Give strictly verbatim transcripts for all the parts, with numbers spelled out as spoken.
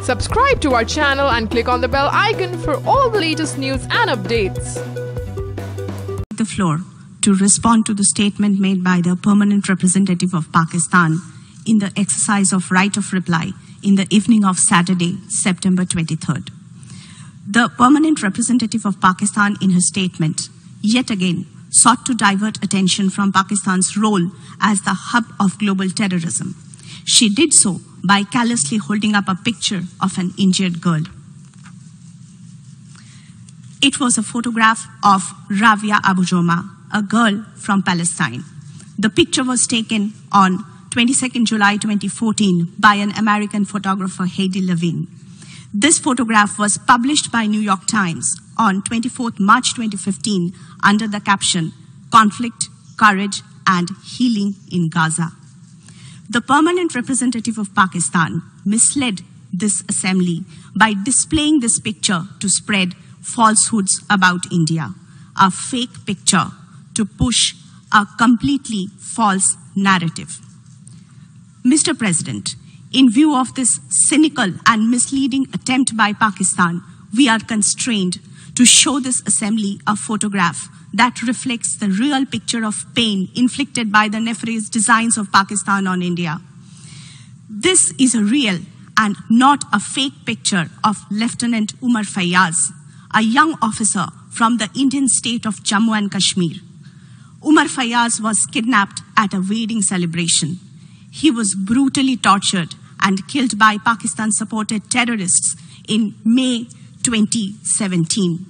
Subscribe to our channel and click on the bell icon for all the latest news and updates. The floor to respond to the statement made by the permanent representative of Pakistan in the exercise of right of reply in the evening of Saturday, September twenty-third. The permanent representative of Pakistan in her statement yet again sought to divert attention from Pakistan's role as the hub of global terrorism. She did so by callously holding up a picture of an injured girl. It was a photograph of Ravia Abu Joma, a girl from Palestine. The picture was taken on twenty-second July twenty fourteen by an American photographer, Heidi Levine. This photograph was published by New York Times on twenty-fourth March twenty fifteen under the caption, "Conflict, Courage and Healing in Gaza." The permanent representative of Pakistan misled this assembly by displaying this picture to spread falsehoods about India, a fake picture to push a completely false narrative. Mister President, in view of this cynical and misleading attempt by Pakistan, we are constrained to show this assembly a photograph that reflects the real picture of pain inflicted by the nefarious designs of Pakistan on India. This is a real and not a fake picture of Lieutenant Umar Fayyaz, a young officer from the Indian state of Jammu and Kashmir. Umar Fayyaz was kidnapped at a wedding celebration. He was brutally tortured and killed by Pakistan-supported terrorists in May twenty seventeen.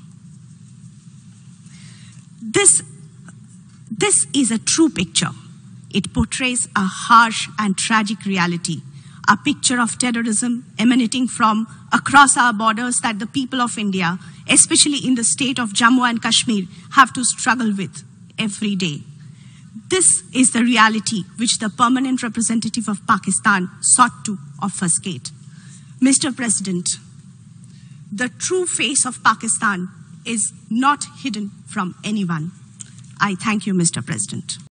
This, this is a true picture. It portrays a harsh and tragic reality, a picture of terrorism emanating from across our borders that the people of India, especially in the state of Jammu and Kashmir, have to struggle with every day. This is the reality which the permanent representative of Pakistan sought to obfuscate. Mister President, the true face of Pakistan is not hidden from anyone. I thank you, Mister President.